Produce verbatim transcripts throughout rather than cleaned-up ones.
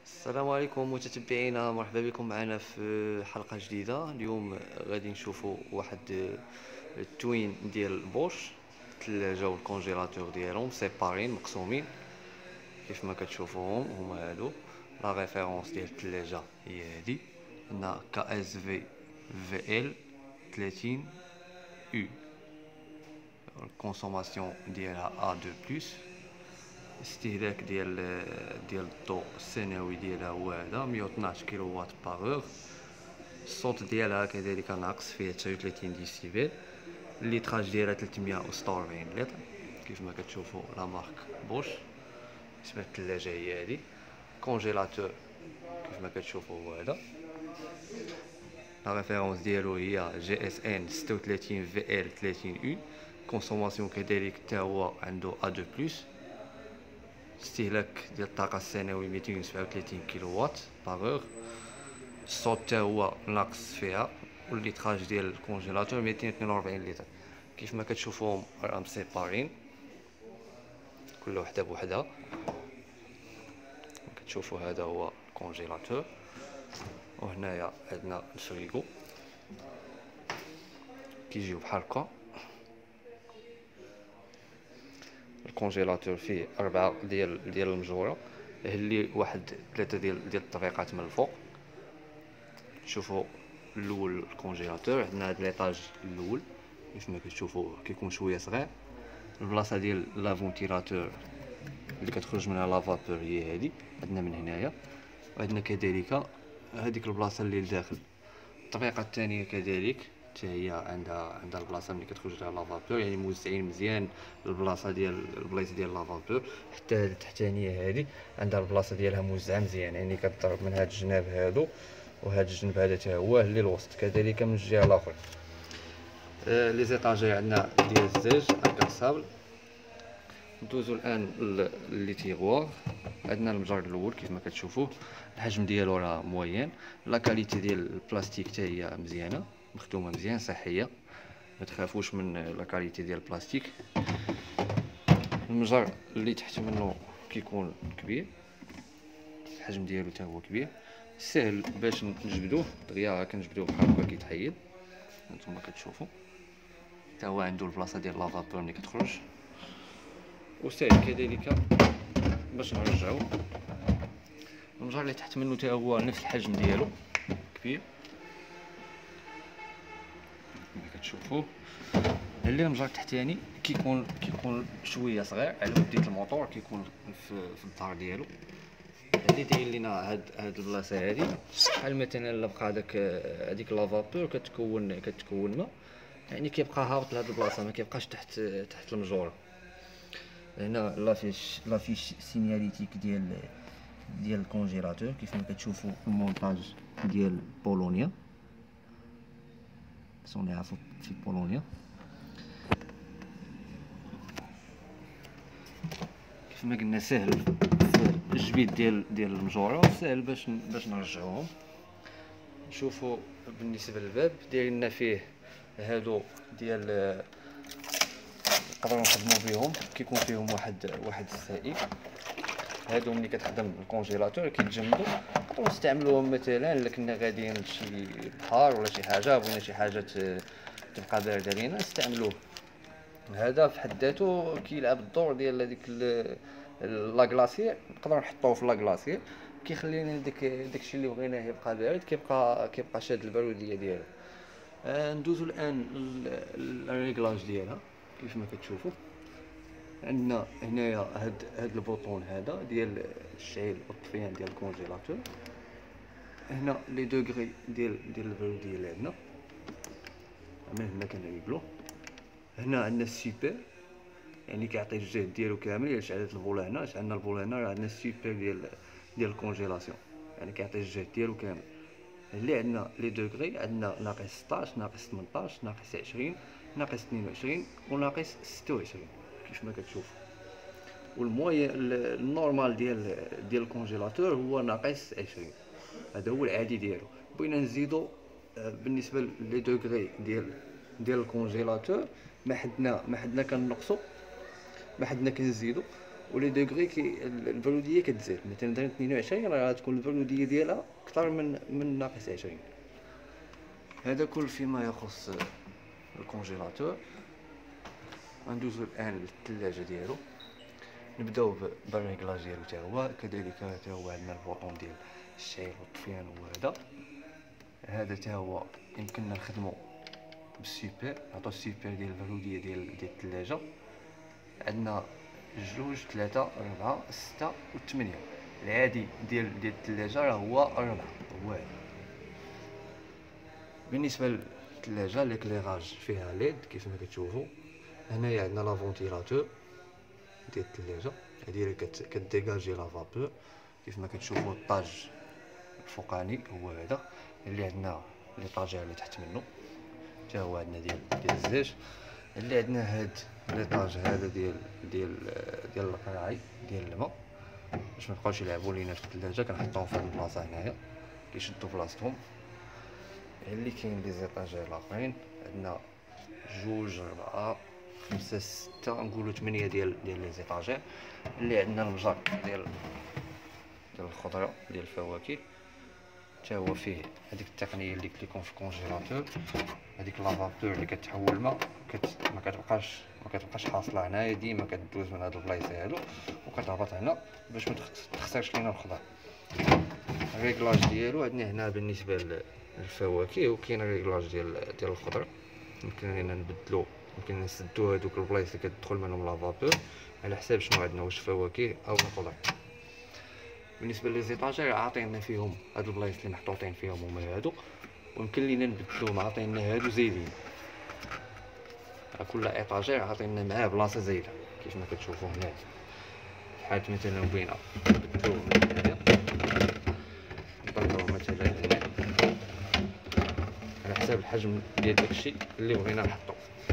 السلام عليكم متتبعينا، مرحبا بكم معنا في حلقة جديدة. اليوم غادي نشوفوا واحد التوين ديال بوش، الثلاجة والكونجيلاتور ديالهم سيبارين مقسومين كيف ما كتشوفوهم. هما هادو لا ريفيرونس ديال الثلاجة هي هادي، عندنا كا اس في في ال ثلاثين يو، الكونسوماسيون ديالها ا اثنين بلس، الاستهلاك ديال ديال الضوء السنوي ديالها هو هذا مية واثناش كيلو وات باغ. الصوت ديالها كذلك ناقص، فيها تسعة وثلاثين ديسيبل. الليتراج ديالها ثلاثمية وستة وأربعين لتر كيف ما كتشوفوا لا مارك بوش. بالنسبه للثلاجه هي هذه، كونجيلاتور كيف ما كتشوفوا هو هذا، لا ريفيرونس ديالو هي جي اس ان ستة وثلاثين في ال ثلاثين يو. كونسوماسيون كذلك حتى هو عنده ا اثنين بلس. استهلاك ديال الطاقه السنوي مئتين وسبعة وثلاثين كيلو وات باغ. الصوت حتى هو ناقص فيها، والليتراج ديال الكونجيلاتور مئتين واثنين وأربعين لتر. كيف ما كتشوفوهم راهم سيبارين كل وحده بوحدها. كتشوفوا هذا هو الكونجيلاتور، وهنايا عندنا الفريغو كيجيو بحال هكا. الكونجيلاتور فيه أربعة ديال ديال المجوره، اللي واحد ثلاثه ديال ديال الطريقات من الفوق. شوفوا الاول الكونجيلاتور، عندنا هاد ليطاج الاول كيف ما كتشوفوا كيكون شويه صغير. البلاصه ديال لا فونتيلاتور اللي كتخرج منها لا فابور هي هادي، عندنا من هنايا. وعندنا كذلك هذيك البلاصه اللي لداخل. الطريقه الثانيه كذلك حتى هي عندها عندها البلاصه اللي كتخرج لها لا فابور، يعني موزعين مزيان البلاصه ديال البلايص ديال لا فابور. حتى هذه التحتانيه هذه عندها البلاصه ديالها موزعه مزيان، يعني كتضرب من هاد الجناب هادو وهذا الجنب هذا حتى هو اللي الوسط، كذلك من الجهه الاخرى. آه لي زيطاجي عندنا ديال الزاج اكاسابل. ندوزو الان لي تيغوار. عندنا المجر الاول كيف ما كتشوفوه، الحجم ديالو راه موين. لا كاليتي ديال البلاستيك حتى هي مزيانه، مخدومه مزيان صحيه، ما تخافوش من لا كاليتي ديال البلاستيك. المجر اللي تحت منه كيكون كبير، الحجم ديالو حتى هو كبير، سهل باش نجبدوه دغيا كنجبدوه بحال هكا كيتحيد. هانتوما كتشوفوا حتى هو عنده البلاصه ديال لافابور ملي كتخرج، وسهل كذلك باش نرجعوه. المجر اللي تحت منه حتى هو نفس الحجم ديالو كبير كما كتشوفوا. اللي المجر التحتاني كيكون كيكون شويه صغير على ودية الموتور، كيكون في, في الدار ديالو. اللي داير لينا هاد هاد البلاصه هادي، بحال مثلا الا بقى داك هذيك لافابور كتكون كتكون ما، يعني كيبقى هابط لهاد البلاصه، ما كيبقاش تحت تحت المجوره. هنا لافيش لافيش سينياليتيك ديال ديال الكونجيلاتور كيف ما كتشوفوا. المونتاج ديال بولونيا، صنع في بولونيا. كيف ما قلنا سهل الجبيد ديال ديال المجوره، سهل باش باش نرجعوهم. نشوفوا بالنسبه للباب دايرين فيه هادو ديال نقدروا نخدموا بهم، كيكون فيهم واحد واحد السائل. هادو ملي كتخدم الكونجيلاتور كيتجمدوا، نقدروا نستعملوهم مثلا الا كنا غاديين لشي بحر ولا شي حاجه بغينا شي حاجه تبقى بارده لينا نستعملوه. هذا في حد ذاته كيلعب الدور ديال هذيك لا كلاصير، نقدروا نحطوه في لا كلاصير كيخلينا داك داكشي اللي بغيناه يبقى بارد، كيبقى كيبقى شاد الباروديه ديالو. آه ندوزو الان الريغلاج ديالها كيف ما كتشوفوا. عندنا هنايا هاد هاد البوطون هذا ديال الشعيل والطفيان ديال الكونجيلاتور. هنا لي دوغري ديال ديال الباروديه اللي عندنا، من هنا كنريغلو. هنا عندنا السوبر، يعني كيعطي الجهد ديالو كامل. الا شعلت الفولا هنا، شعلنا الفولا هنا، راه عندنا السوبر ديال ديال الكونجيلاسيون، يعني كيعطي الجهد ديالو كامل. اللي عندنا لي دوغري، عندنا ناقص ستاش، ناقص ثمنطاش، ناقص عشرين، ناقص اثنين وعشرين، وناقص ستة وعشرين كيف ما كتشوفوا. والموي النورمال ديال ديال الكونجيلاتور هو ناقص عشرين، هذا هو العادي ديالو. بغينا نزيدو بالنسبه لي دوغري ديال ديال الكونجيلاتور، ما حدنا ما حدنا كنقصوا، ما حدنا كنزيدو. ولي دوغري كي البروديه كتزيد. مثلا درنا اثنين وعشرين راه غتكون البروديه ديالها اكثر من من ناقص عشرين. هذا كل فيما يخص الكونجيلاتور. غندوزو الان للثلاجه ديالو، نبداو بالريغلاج ديالو حتى هو كذلك. حتى هو عندنا البوطون ديال الشعيل والطفيان وهذا. هذا حتى هو يمكننا نخدمو بالسوبر، نعطو السوبر ديال البروديه ديال ديال الثلاجه. عندنا جوج ثلاثة أربعة ستة وثمانية. العادي ديال ديال الثلاجة راه هو أربعة، هو هذا. بالنسبة للثلاجة ليكليراج فيها ليد كيف ما كتشوفوا. هنايا عندنا لا فونتيلاتور ديال الثلاجة، هادي اللي كديغاجي لا فابور كيف ما كتشوفوا. الطاج الفوقاني هو هذا، اللي عندنا ليطاجير اللي تحت منه حتى هو عندنا ديال ديال الزاج. اللي عندنا هاد ليطاج هذا ديال ديال ديال القراعي ديال الماء باش ما يبقاوش يلعبوا لينا في الثلاجه. كنحطوهم في هاد البلاصه هنايا كيشدوا بلاصتهم. اللي كاين لي زيطاجير الاخرين عندنا جوج أربعة خمسة ستة نقولوا ثمانية ديال ديال لي زيطاجير. اللي عندنا المجر ديال ديال الخضره ديال الفواكه حتى هو فيه هذيك التقنيه اللي كيكون في الكونجيلاتور. هذيك لافابور اللي كتحول الماء كت... ما كتبقاش ما كتبقاش حاصله هنايا، ديما كدوز من هاد البلايص هادو وكتهبط هنا باش ما تخسرش لينا الخضر. الريغلاج ديالو عندنا هنا بالنسبه للفواكه، وكاين الريغلاج ديال ديال الخضر. يمكن لينا نبدلو، يمكن نسدو هادوك البلايص اللي كتدخل منهم لافابور على حساب شنو عندنا، واش فواكه او الخضر. بالنسبه لي زيطاجير عاطينا فيهم هاد البلايص اللي محطوطين فيهم هما هادو، ويمكن لينا نبدلوهم. عاطينا هادو زايدين، كل ايطاجير عاطينا معاه بلاصه زايده كيف ما كتشوفوا هنا. بحال مثلا بغينا نبدلوه من هنايا نطلعوه مثلا هنا على حساب الحجم ديال داكشي اللي بغينا نحطو.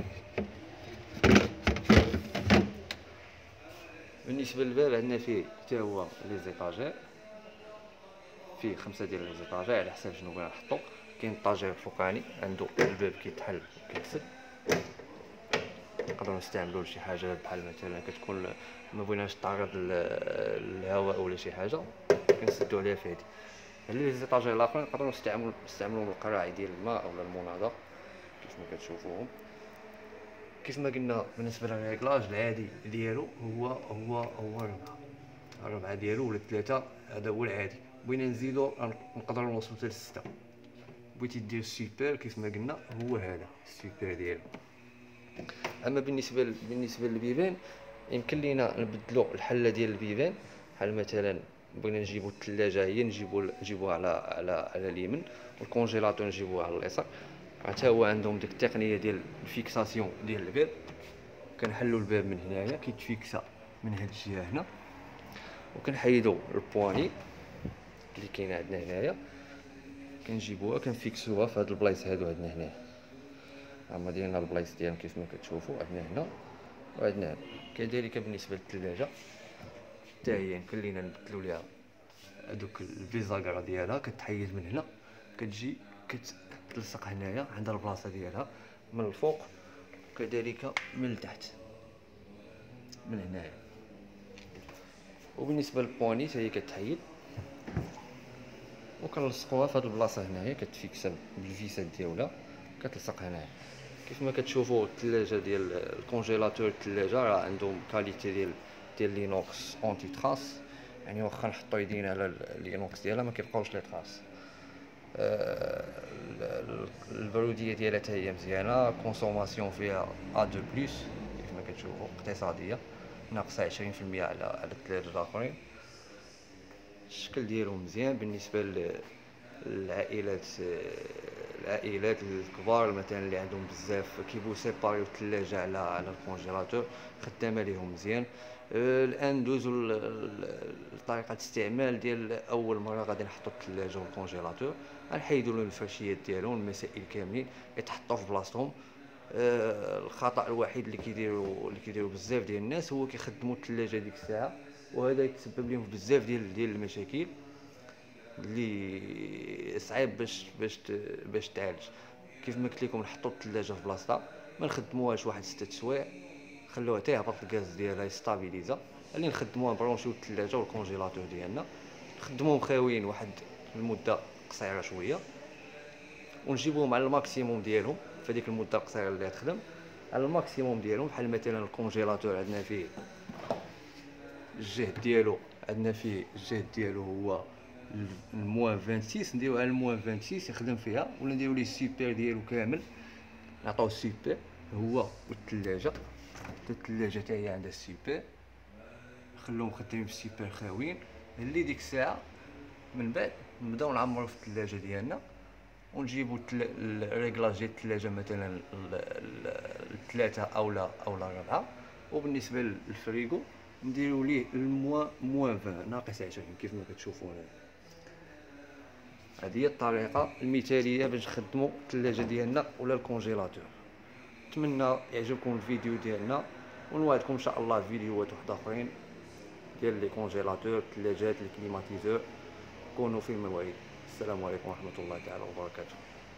بالنسبه للباب عندنا فيه حتى هو لي زيطاجير، فيه خمسه ديال لي زيطاجير على حساب شنو بغينا نحطو. كاين الطاجير الفوقاني عنده الباب كيتحل وكيتسد، نقدروا نستعملوه لشي حاجه بحال مثلا كتكون ما بغيناش تعرض للهواء ولا شي حاجه كنسدوا عليها في هادي. لي زيطاجير الاخرين نقدروا نستعملوا نستعملوا القراعي ديال الماء اولا المناضه كيف ما كتشوفوهم. كيف ما قلنا بالنسبه للريغلاج العادي ديالو هو هو هو ربعة ربعة ديالو ولا ثلاثة، هذا هو العادي. بغينا نزيدو نقدروا نوصلوا حتى لستة. بغيتي دير السوبر كيف ما قلنا هو هذا السوبر ديالو. اما بالنسبه بالنسبه للبيبان يمكن لينا نبدلوا الحله ديال البيبان. بحال مثلا بغينا نجيبوا الثلاجه هي نجيبوا نجيبوها على على على اليمين، والكونجيلاتور نجيبوه على اليسار. حتى هو عندهم ديك التقنيه ديال الفيكساسيون ديال الباب. كنحلوا الباب من هنايا كيتفيكسا من هاد الجهه هنا، وكنحيدوا البواني اللي كاينه عندنا هنايا كنجيبوها كنفيكسوها في هاد البلايص هادو عندنا هنا. هما ديالنا البلايص ديالهم كيف ما كتشوفوا عندنا هنا وعندنا هنا. كذلك بالنسبه للثلاجه حتى هي يمكن لينا نبدلوا ليها هذوك الفيزاكرا ديالها. كتحيد من هنا كتجي كتلصق هنايا عندها البلاصه ديالها من الفوق، وكذلك من التحت من هنايا. وبالنسبه للبواني حتى هي كتحيد وكنلصقوها في هذه البلاصه هنايا، كتفيكسا بالفيسات ديالها كتلصق هنايا. كيف ما كتشوفوا الثلاجه ديال الكونجيلاتور الثلاجه راه عندهم كاليتي ديال ديال لينوكس اونتي تراس، يعني واخا نحطوا يدينا على اللينوكس ديالها ما كيبقاوش لي تراس. أه البروديه ديالها حتى هي مزيانه، كونسوماسيون فيها ا دو بلس كيف ما كتشوفوا اقتصاديه، ناقصه عشرين في المية على على الثلاجه الاخرين. الشكل ديالو مزيان بالنسبه للعائلات العائلات الكبار مثلا اللي عندهم بزاف كيبغيو سيباريو الثلاجه على على الكونجيلاتور، خدامه ليهم مزيان. أه الان ندوزو لطريقه الاستعمال ديال اول مره غادي نحطو الثلاجه والكونجيلاتور. غنحيدو لهم الفرشيات ديالهم المسائل كاملين يتحطوا في بلاصتهم. أه الخطا الوحيد اللي كيديروا اللي كيديروا بزاف ديال الناس هو كيخدموا الثلاجه ديك الساعه، وهذا يتسبب لهم بزاف ديال ديال المشاكل اللي صعيب باش باش باش تعالج. كيف ما قلت لكم نحطوا الثلاجه في بلاصتها، ما نخدموهاش واحد ستة سوايع، خلوها حتى يهبط الغاز ديالها يستابيليزا اللي نخدموها نبرونشيو الثلاجه والكونجيلاتور ديالنا، نخدموهم خاويين واحد المده قصيره شويه، ونجيبوهم على الماكسيموم ديالهم في هذيك المده القصيره اللي غتخدم، على الماكسيموم ديالهم. بحال مثلا الكونجيلاتور عندنا فيه الجهد ديالو، عندنا فيه الجهد ديالو هو الموان ستة وعشرين، نديرو على الموان ستة وعشرين يخدم فيها، ولا نديرو ليه السوبر ديالو كامل، نعطيو السوبر هو والثلاجه، حتى الثلاجه حتى هي عندها السوبر، نخليهم خدامين بالسوبر خاويين. اللي ديك الساعه من بعد نبداو نعمرو في الثلاجه ديالنا، ونجيبو الريغلاج ديال الثلاجه مثلا الثلاثه اولا اولا ربعه. وبالنسبه للفريغو نديرو ليه الموان موان عشرين ناقص عشرين كيف ما كتشوفوا هنا. هذه هي الطريقه المثاليه باش نخدموا الثلاجه ديالنا ولا الكونجيلاتور. نتمنى يعجبكم الفيديو ديالنا، ونوعدكم ان شاء الله فيديوهات واحد اخرين ديال لي كونجيلاتور، الثلاجات، الكليماتيزور. كونوا في الموعد. السلام عليكم ورحمه الله تعالى وبركاته.